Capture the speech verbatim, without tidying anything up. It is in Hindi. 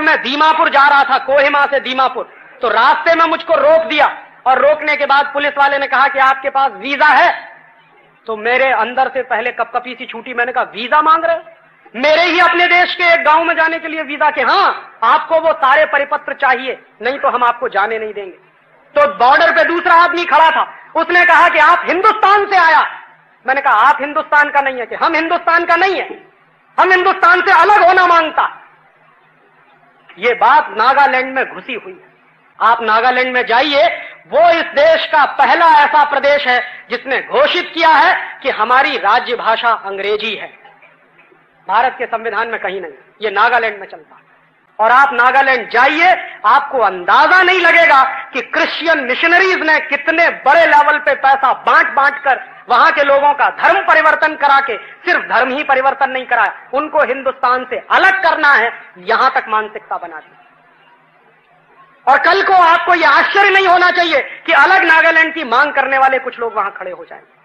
मैं दीमापुर जा रहा था, कोहिमा से दीमापुर, तो रास्ते में मुझको रोक दिया और रोकने के बाद पुलिस वाले ने कहा कि आपके पास वीजा है। तो मेरे अंदर से पहले कपकपी सी छूटी, मैंने कहा वीजा मांग रहे हो? मेरे ही अपने देश के एक गांव में जाने के लिए वीजा के? हाँ, आपको वो सारे परिपत्र चाहिए, नहीं तो हम आपको जाने नहीं देंगे। तो बॉर्डर पे दूसरा आदमी खड़ा था, उसने कहा कि आप हिंदुस्तान से आया। मैंने कहा आप हिंदुस्तान का नहीं है? कि हम हिंदुस्तान का नहीं है, हम हिंदुस्तान से अलग होना मांगता। ये बात नागालैंड में घुसी हुई है। आप नागालैंड में जाइए, वो इस देश का पहला ऐसा प्रदेश है जिसने घोषित किया है कि हमारी राज्य भाषा अंग्रेजी है। भारत के संविधान में कहीं नहीं, ये नागालैंड में चलता है। और आप नागालैंड जाइए, आपको अंदाजा नहीं लगेगा कि क्रिश्चियन मिशनरीज ने कितने बड़े लेवल पे पैसा बांट बांट कर वहां के लोगों का धर्म परिवर्तन करा के, सिर्फ धर्म ही परिवर्तन नहीं कराया, उनको हिंदुस्तान से अलग करना है, यहां तक मानसिकता बना दी। और कल को आपको यह आश्चर्य नहीं होना चाहिए कि अलग नागालैंड की मांग करने वाले कुछ लोग वहां खड़े हो जाएंगे।